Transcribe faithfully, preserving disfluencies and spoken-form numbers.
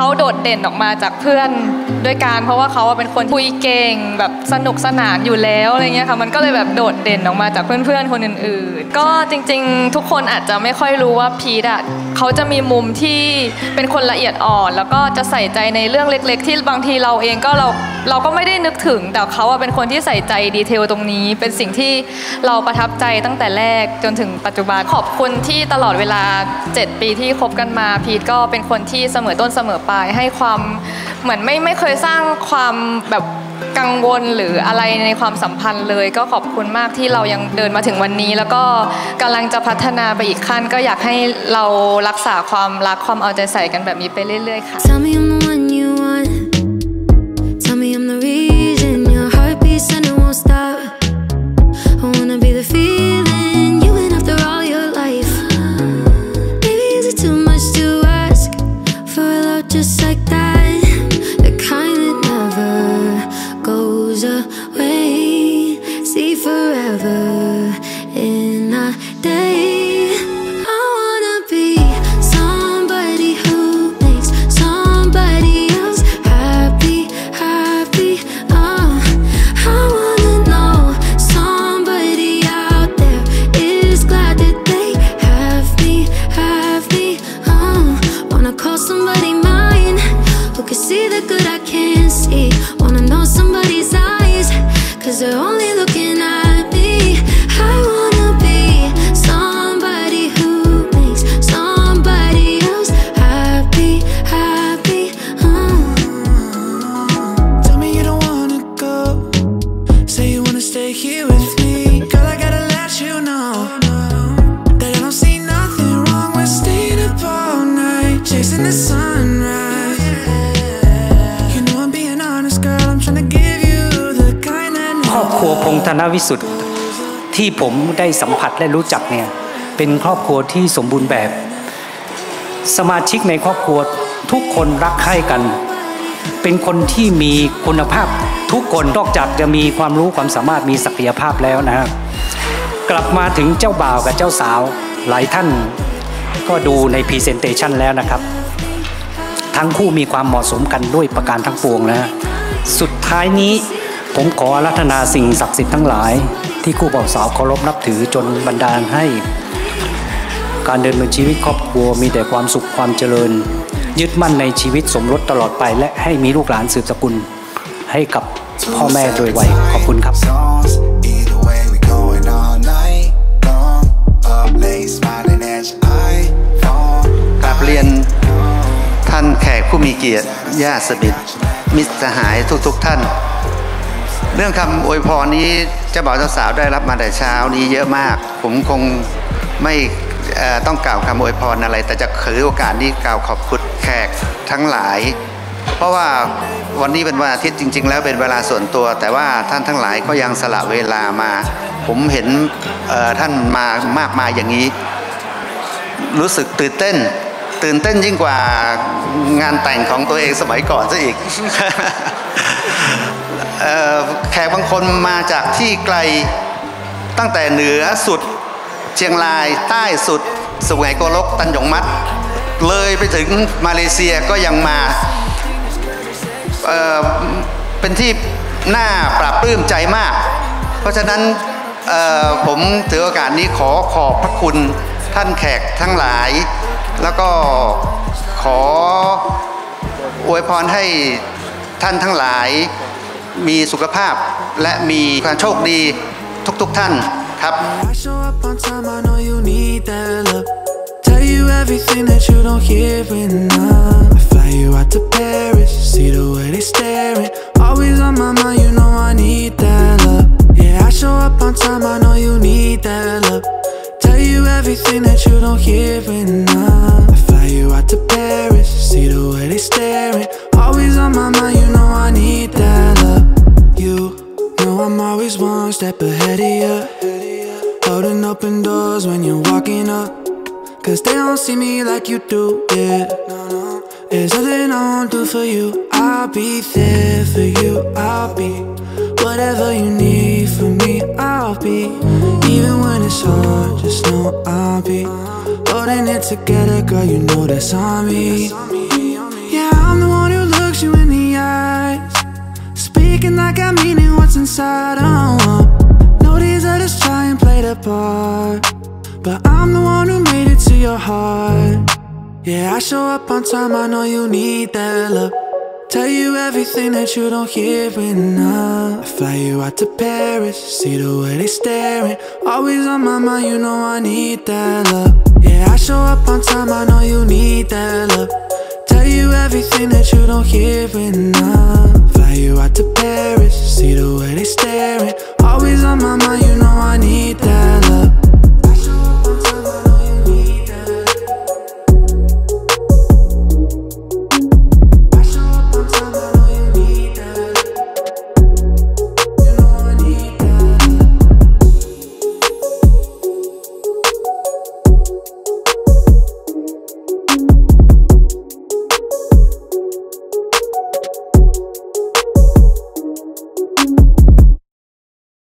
เขาโดดเด่นออกมาจากเพื่อนด้วยกันเพราะว่าเขาเป็นคนคุยเก่งแบบสนุกสนานอยู่แล้วอะไรเงี้ยค่ะมันก็เลยแบบโดดเด่นออกมาจากเพื่อนๆคนอื่นๆก็จริงๆทุกคนอาจจะไม่ค่อยรู้ว่าพีทอ่ะเขาจะมีมุมที่เป็นคนละเอียดอ่อนแล้วก็จะใส่ใจในเรื่องเล็กๆที่บางทีเราเองก็เราเราก็ไม่ได้นึกถึงแต่เขาเป็นคนที่ใส่ใจดีเทลตรงนี้เป็นสิ่งที่เราประทับใจตั้งแต่แรกจนถึงปัจจุบันขอบคุณที่ตลอดเวลาเจ็ดปีที่คบกันมาพีทก็เป็นคนที่เสมอต้นเสมอปลายให้ความเหมือนไม่ไม่เคยสร้างความแบบกังวลหรืออะไรในความสัมพันธ์เลยก็ขอบคุณมากที่เรายังเดินมาถึงวันนี้แล้วก็กำลังจะพัฒนาไปอีกขั้นก็อยากให้เรารักษาความรักความเอาใจใส่กันแบบนี้ไปเรื่อยๆค่ะ Tell me I'm the one you want Tell me I'm the reason your heart beats and it won't stop I wanna be the feeling you've been after all your life Maybe is it too much to ask for a love just like that the kind that never goes away see forever in a day I wanna be somebody who makes somebody else happy happy uh, I wanna know somebody out there is glad that they have me have me uh, wanna call somebody mine who can see the good I can't see wanna know somebody's eyes cause they're only looking at me I wanna be somebody who makes somebody else happy happy uh. Tell me you don't wanna go say you wanna stay here with me girl I gotta let you know that I don't see nothing wrong with staying up all night chasing the sunrise you know I'm being honest girl I'm trying to give you the kind that ครอบครัวพงษ์ธนวิสุทธิ์ที่ผมได้สัมผัสและรู้จักเนี่ยเป็นครอบครัวที่สมบูรณ์แบบสมาชิกในครอบครัวทุกคนรักใคร่กันเป็นคนที่มีคุณภาพทุกคนนอกจากจะมีความรู้ความสามารถมีศักยภาพแล้วนะครับกลับมาถึงเจ้าบ่าวกับเจ้าสาวหลายท่านก็ดูในพรีเซนเตชันแล้วนะครับทั้งคู่มีความเหมาะสมกันด้วยประการทั้งปวงนะสุดท้ายนี้ผมขออาราธนาสิ่งศักดิ์สิทธิ์ทั้งหลายที่คู่บ่าวสาวเคารพนับถือจนบันดาลให้การเดินบนชีวิตครอบครัวมีแต่ความสุขความเจริญยึดมั่นในชีวิตสมรสตลอดไปและให้มีลูกหลานสืบสกุลให้กับพ่อแม่โดยไวขอบคุณครับกราบเรียนท่านแขกผู้มีเกียรติญาติสนิทมิตรสหายทุกๆท่านเรื่องคำอวยพรนี้เจ้าบ่าวเจ้าสาวได้รับมาแต่เช้านี้เยอะมากผมคงไม่ต้องกล่าวคำอวยพรอะไรแต่จะถือโอกาสนี้กล่าวขอบคุณแขกทั้งหลายเพราะว่าวันนี้เป็นวันอาทิตย์จริงๆแล้วเป็นเวลาส่วนตัวแต่ว่าท่านทั้งหลายก็ยังสละเวลามาผมเห็นท่านมามากมายอย่างนี้รู้สึกตื่นเต้นตื่นเต้นยิ่งกว่างานแต่งของตัวเองสมัยก่อนซะอีก แขกบางคนมาจากที่ไกลตั้งแต่เหนือสุดเชียงรายใต้สุดสุไหงโกลกตันหยงมัดเลยไปถึงมาเลเซียก็ยังมา เอ่อ เป็นที่น่าปราบปลื้มใจมากเพราะฉะนั้นผมถือโอกาสนี้ขอขอบพระคุณท่านแขกทั้งหลายแล้วก็ขออวยพรให้ท่านทั้งหลายมีสุขภาพและมีความโชคดีทุกๆท่านครับ Tell you everything that you don't hear enough. I fly you out to Paris, see the way they staring. Always on my mind, you know I need that love. Yeah, I show up on time, I know you need that love. Tell you everything that you don't hear enough. I fly you out to Paris, see the way they staring. Always on my mind, you know I need that love. You know I'm always one step ahead of you, holding open doors when you're walking up.Cause they don't see me like you do, yeah. There's nothing I won't do for you. I'll be there for you. I'll be whatever you need from me. I'll be even when it's hard. Just know I'll be holding it together, girl. You know that's on me. Yeah, I'm faking like I mean it, what's inside, oh. Know these others try and play the part, but I'm the one who made it to your heart. Yeah, I show up on time, I know you need that love. Tell you everything that you don't hear enough. I fly you out to Paris, see the way they staring. Always on my mind, you know I need that love. Yeah, I show up on time, I know you need that love. Tell you everything that you don't hear enough. Fly you out to Paris, see the way they staring.